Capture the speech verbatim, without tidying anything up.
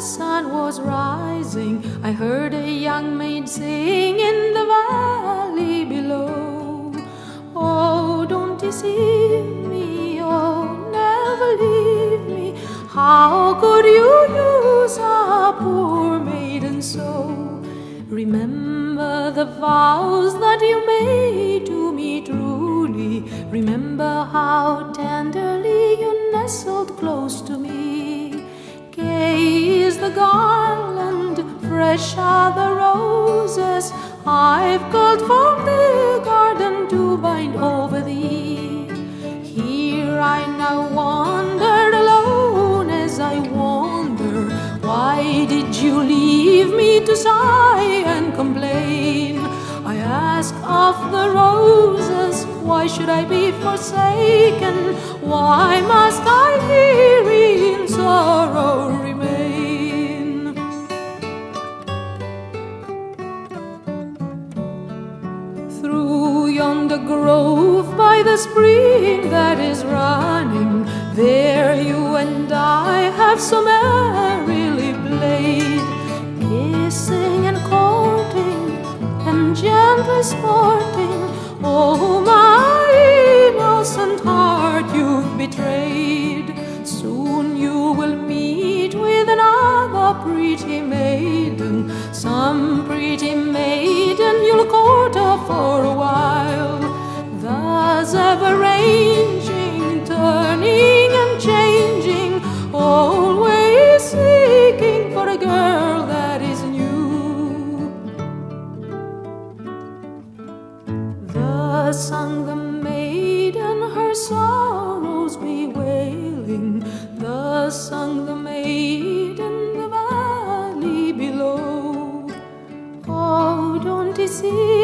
sun was rising, I heard a young maid sing in the valley below. Oh, don't deceive me, oh, never leave me. How could you use a poor maiden so? Remember the vows that you made to me truly. Remember how tenderly you nestled close to me. Gay is the garland, fresh are the roses I've culled from the garden to bind over thee. Here I now wander alone as I wander. Why did you leave me to sigh and complain? I ask of the roses, why should I be forsaken? Why must I here in sorrow remain? Through yonder grove by the spring that is running, there you and I have so merrily played, kissing and courting and gently sporting. Oh, my innocent heart, you've betrayed. Soon you will meet with another pretty maiden, some pretty maiden you'll court her for a while, thus ever ranging, turning and changing, always seeking for a girl that is new. Thus sung the maiden, her sorrows bewailing. Thus sung the maiden, the valley below. Oh, don't deceive